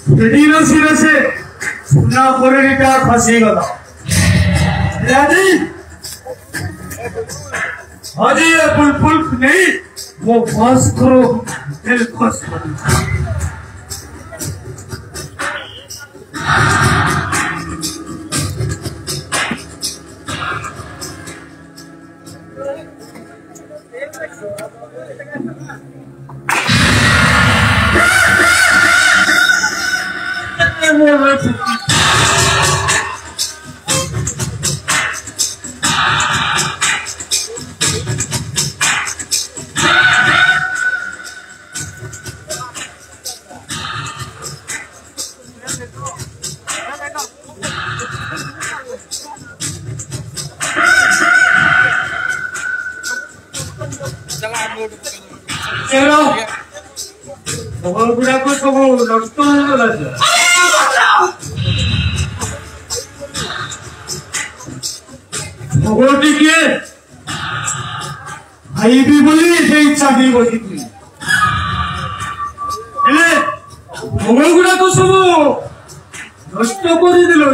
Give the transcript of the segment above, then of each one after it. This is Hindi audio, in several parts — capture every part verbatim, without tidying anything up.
धीरे धीरे से सुना कोरे का फंसी गला यानी अजी ये बुलबुल नहीं वो फंस करो दिल फंस करो चलो बहुत बुरा को सब रक्त वाला है भगवती के भाई भी बोली से इच्छा नहीं बोली थी एले भगवान गुड़ा को सब नष्ट कर दिलो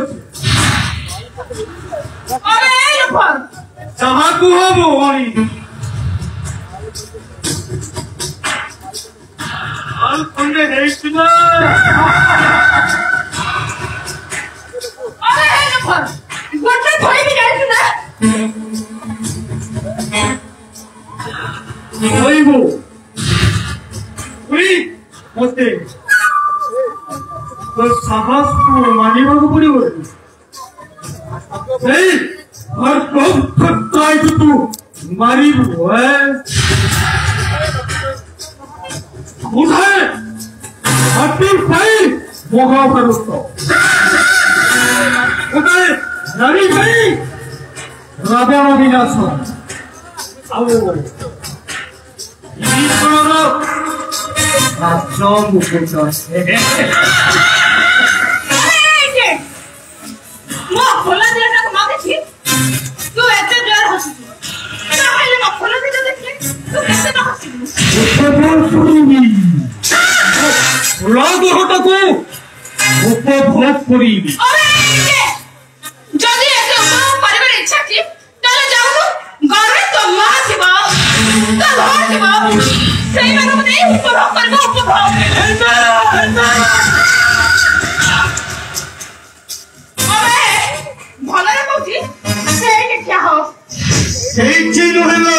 अरे ये पर जहां को हो भगवानी al konde heitna are he na par gotte thoi bhi jaitna hoibo oi mote to sahas ko maniba ko padibo ei har kob khattai tu maribo hai उठाए हट्टी भाई मोगा पर उसको उठाए नरी भाई राजा विनाश आओ ये करो राजा मुकुट से मां खोला दे ना मां के थी तू ऐसे डर हंसी क्या है मां खोला दे देखले तू कैसे ना हंसी उसको बोल सुनी लाग होता को उपभोग करी अरे जदी ऐसे उपभोग परिवार इच्छा थी ताले जाऊनु घरे तो मां थिबा तो घर थिबा सेही माने मते उपभोग करबो उपभोग अरे भले रे कहती सेही के क्या हो सेही चीज हेलो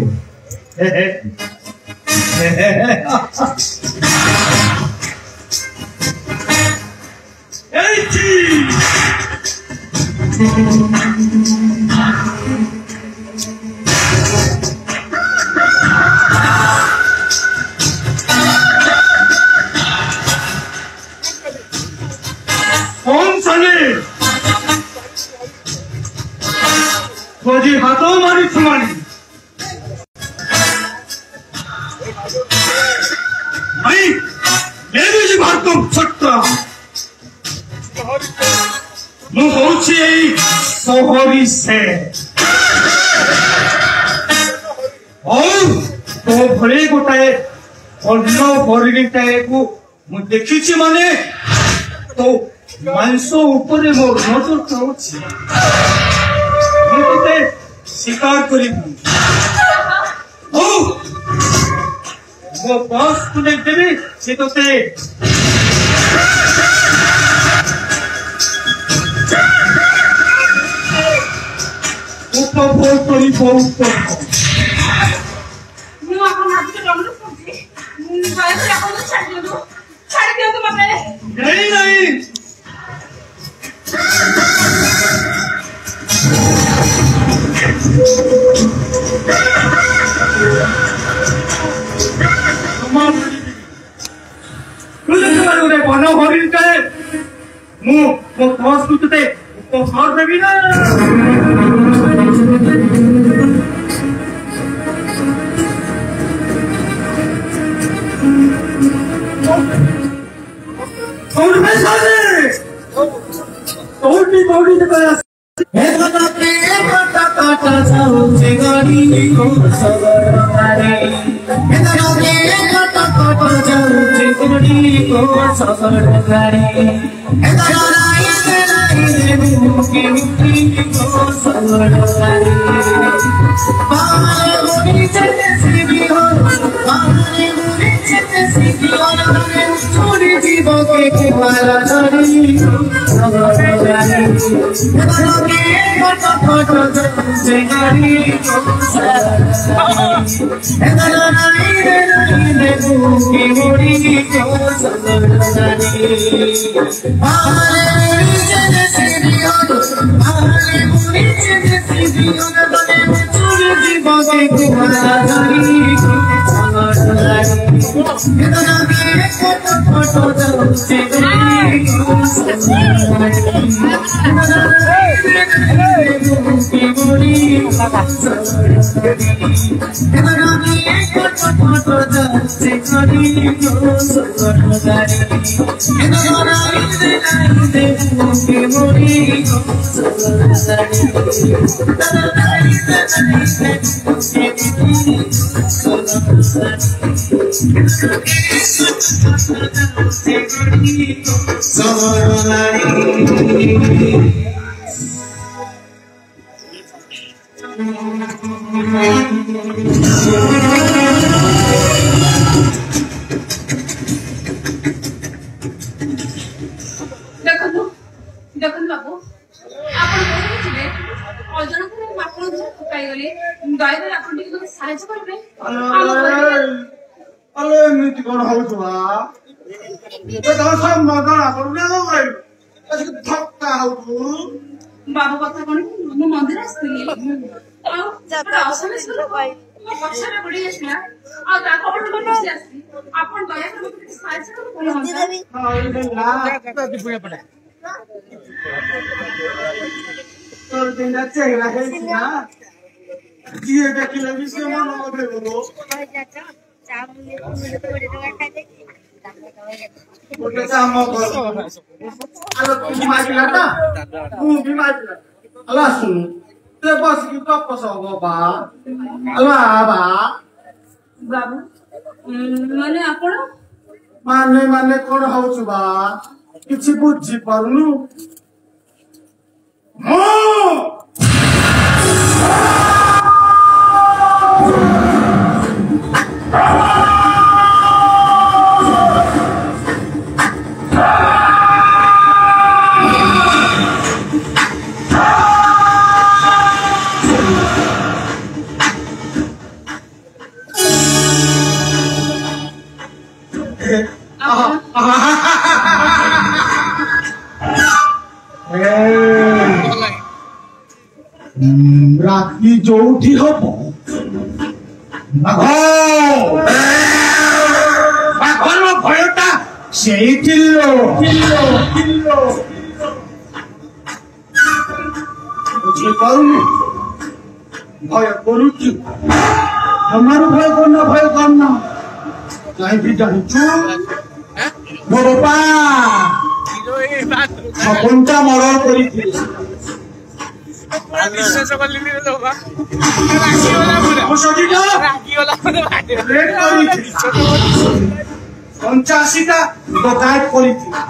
कौन सने खोजी हाथों मारी सुमानी भाई मैं भी जी भारत को छट्टा मैं पहुंची सोहरी से और तो भले गोटाए अन्न भरिटाए को मु देखिछि माने तो मांसो ऊपर मोर नजर पड़ुछि मु तते शिकार करिबु ओ वो बॉस को देख देबे से तते उपभोग करी बहुत मैं अपन हाथ से डमरू पहुंची मैं तो अपन छाड़ दियो तो छाड़ दियो तो मत नहीं नहीं तुझे तुम्हारे उधर बना हरिन का है मु मु बॉस को तते उपहार देबी ना और मैं साले तोड़ी तोड़ी से करा हे कटा के कटा काटा जाओ चिंगारी को सगर मारे हे कटा के कटा काटा जाओ गोरी को सबर गाड़ी एदाराई एदाराई मुके मुके को सबर गाड़ी बाले गोरी चले सीधी हो बाले गोरी चले सीधी हो छोड़ी जीवो के के मारा छोड़ी सबर गाड़ी एदाराई फोटो फोटो से गाड़ी को सबर एदाराई मुके मुके को सबर गाड़ी बाले गोरी चले सीधी हो बाले गोरी चले सीधी हो बाले छोड़ी जीवो के के मारा छोड़ी सबर गाड़ी एदाराई फोटो फोटो से गाड़ी को सबर गाड़ी मुके मुके सबर गाड़ी एदाराई फोटो फोटो से गाड़ी को सबर गाड़ी एदाराई मुके मुके को सबर गाड़ी एदाराई मुके मुके सबर देखो देखो बाबू आपण बोलुथिले अजन को आपण फकाई गले दयवे आपण टिके मते साहाय्य करबे अरे एमती कौन होगा सब मगना करूँ थका हो बाबू कथा कौन मु मंदिर आसली पछारे बुढ़ी आसला आपण दया कर साहाय्य कर तोर दिन चेहरा है ना जिए देखिले विषय मन ओबे बोलो गोटे काम कर आलो तू माइला ना तू भी माइला अला सुन ते बस की गप सब बा अला बा बाबू माने आपण माने माने कोन होछु बा किछि बुझी परनु हो राती जोठी हब बाघर भयटा से बुझे पाऊनी भय करुचु हमारो भय करना भय करना कहीं भी जानचु मो बापा छपनटा मरण करी विश्वास करलिनी रे लोगा राखी वाला पूरा खुशी ना राखी वाला पूरा रेड करी पचासी टा डकायत करी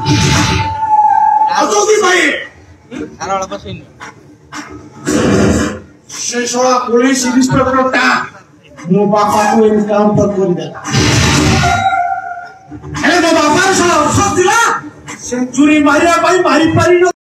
अजोगी भाई आरो वाला बसिन से सोला पुलिस इंस्पेक्टर ता मो बापा को एनकाउंटर कर देला ए मो बापा सोला सब दिला सेंचुरी मारिया भाई मारी पारी